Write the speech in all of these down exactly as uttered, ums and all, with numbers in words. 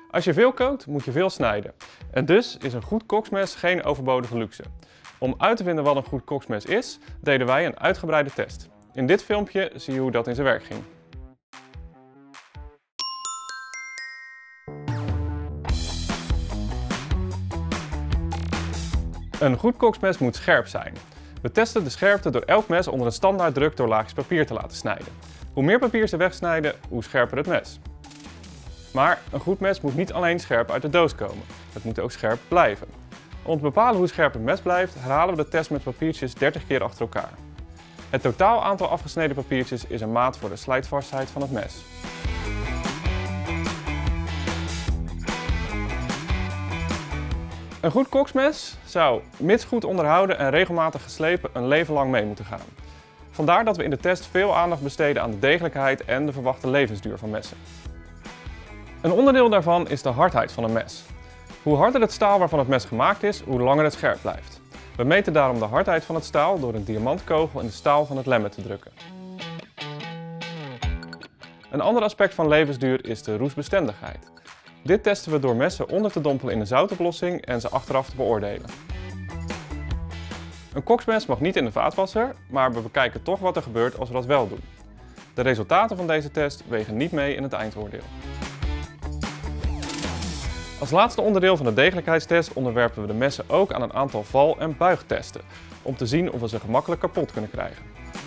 Als je veel kookt, moet je veel snijden. En dus is een goed koksmes geen overbodige luxe. Om uit te vinden wat een goed koksmes is, deden wij een uitgebreide test. In dit filmpje zie je hoe dat in zijn werk ging. Een goed koksmes moet scherp zijn. We testen de scherpte door elk mes onder een standaard druk door laagjes papier te laten snijden. Hoe meer papier ze wegsnijden, hoe scherper het mes. Maar een goed mes moet niet alleen scherp uit de doos komen. Het moet ook scherp blijven. Om te bepalen hoe scherp het mes blijft, herhalen we de test met papiertjes dertig keer achter elkaar. Het totaal aantal afgesneden papiertjes is een maat voor de slijtvastheid van het mes. Een goed koksmes zou, mits goed onderhouden en regelmatig geslepen, een leven lang mee moeten gaan. Vandaar dat we in de test veel aandacht besteden aan de degelijkheid en de verwachte levensduur van messen. Een onderdeel daarvan is de hardheid van een mes. Hoe harder het staal waarvan het mes gemaakt is, hoe langer het scherp blijft. We meten daarom de hardheid van het staal door een diamantkogel in de staal van het lemmet te drukken. Een ander aspect van levensduur is de roestbestendigheid. Dit testen we door messen onder te dompelen in een zoutoplossing en ze achteraf te beoordelen. Een koksmes mag niet in de vaatwasser, maar we bekijken toch wat er gebeurt als we dat wel doen. De resultaten van deze test wegen niet mee in het eindoordeel. Als laatste onderdeel van de degelijkheidstest onderwerpen we de messen ook aan een aantal val- en buigtesten, om te zien of we ze gemakkelijk kapot kunnen krijgen.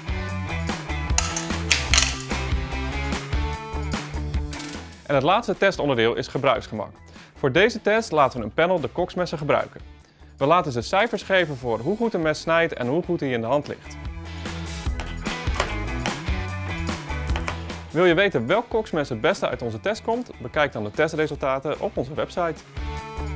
En het laatste testonderdeel is gebruiksgemak. Voor deze test laten we een panel de koksmessen gebruiken. We laten ze cijfers geven voor hoe goed een mes snijdt en hoe goed hij in de hand ligt. Wil je weten welk koksmes het beste uit onze test komt? Bekijk dan de testresultaten op onze website.